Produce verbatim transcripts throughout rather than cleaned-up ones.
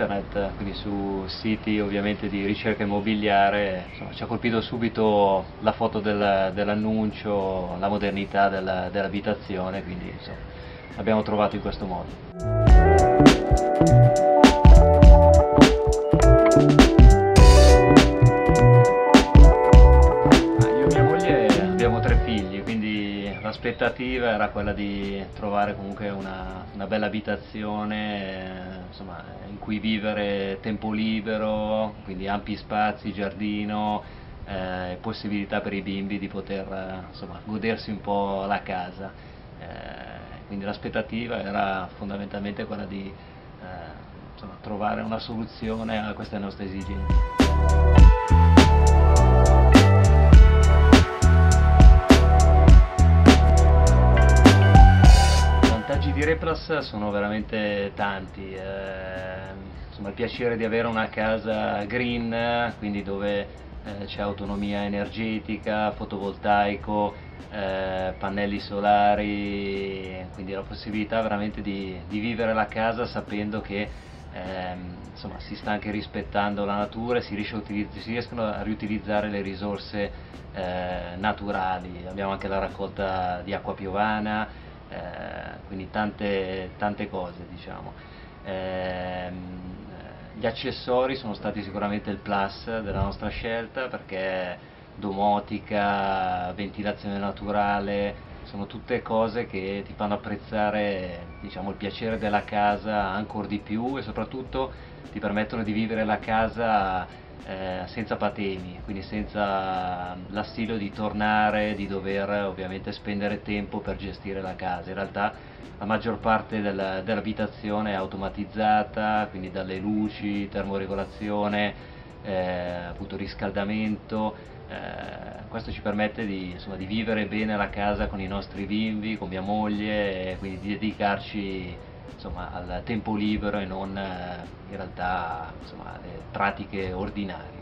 internet, quindi su siti ovviamente di ricerca immobiliare. Insomma, ci ha colpito subito la foto del, dell'annuncio, la modernità del, dell'abitazione, quindi insomma, l'abbiamo trovato in questo modo. L'aspettativa era quella di trovare comunque una, una bella abitazione, eh, insomma, in cui vivere tempo libero, quindi ampi spazi, giardino, eh, possibilità per i bimbi di poter eh, insomma, godersi un po' la casa. Eh, quindi l'aspettativa era fondamentalmente quella di eh, insomma, trovare una soluzione a queste nostre esigenze. I Replas sono veramente tanti, eh, insomma, il piacere di avere una casa green, quindi dove eh, c'è autonomia energetica, fotovoltaico, eh, pannelli solari, quindi la possibilità veramente di, di vivere la casa sapendo che ehm, insomma, si sta anche rispettando la natura e si, riesce a utilizz- si riescono a riutilizzare le risorse eh, naturali. Abbiamo anche la raccolta di acqua piovana. Eh, quindi tante, tante cose, diciamo. Eh, gli accessori sono stati sicuramente il plus della nostra scelta, perché domotica, ventilazione naturale, sono tutte cose che ti fanno apprezzare, diciamo, il piacere della casa ancora di più e soprattutto ti permettono di vivere la casa eh, senza patemi, quindi senza l'astio di tornare, di dover ovviamente spendere tempo per gestire la casa. In realtà la maggior parte del, dell'abitazione è automatizzata, quindi dalle luci, termoregolazione, eh, appunto riscaldamento. Eh, questo ci permette di, insomma, di vivere bene la casa con i nostri bimbi, con mia moglie, e quindi di dedicarci, insomma, al tempo libero e non eh, in realtà, insomma, alle pratiche ordinarie.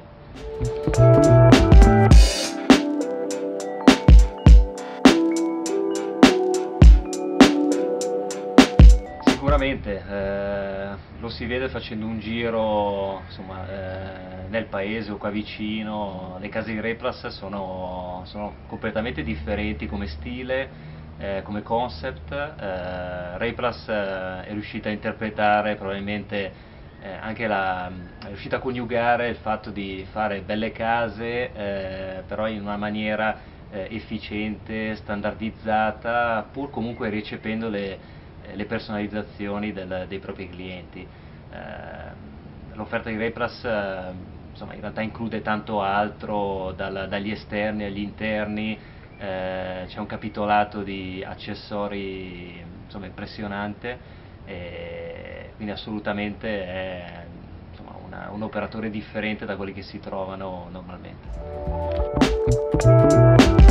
Sicuramente, eh, lo si vede facendo un giro, insomma, eh, nel paese o qua vicino. Le case di Replas sono, sono completamente differenti come stile, eh, come concept. eh, Replas eh, è riuscita a interpretare probabilmente eh, anche la, è riuscita a coniugare il fatto di fare belle case, eh, però in una maniera eh, efficiente, standardizzata, pur comunque recependo le le personalizzazioni del, dei propri clienti. Eh, l'offerta di Replas eh, insomma, in realtà include tanto altro, dal, dagli esterni agli interni, eh, c'è un capitolato di accessori, insomma, impressionante, e quindi assolutamente è, insomma, una, un operatore differente da quelli che si trovano normalmente.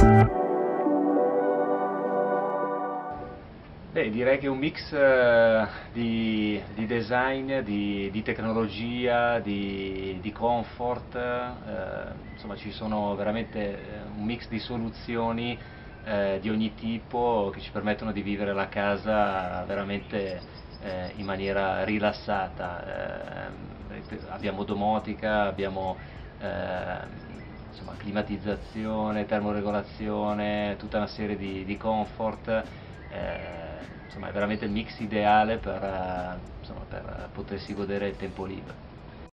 Beh, direi che è un mix eh, di, di design, di, di tecnologia, di, di comfort, eh, insomma ci sono veramente eh, un mix di soluzioni eh, di ogni tipo che ci permettono di vivere la casa veramente eh, in maniera rilassata. Eh, abbiamo domotica, abbiamo eh, insomma, climatizzazione, termoregolazione, tutta una serie di, di comfort. Eh, insomma, è veramente il mix ideale per, insomma, per potersi godere il tempo libero.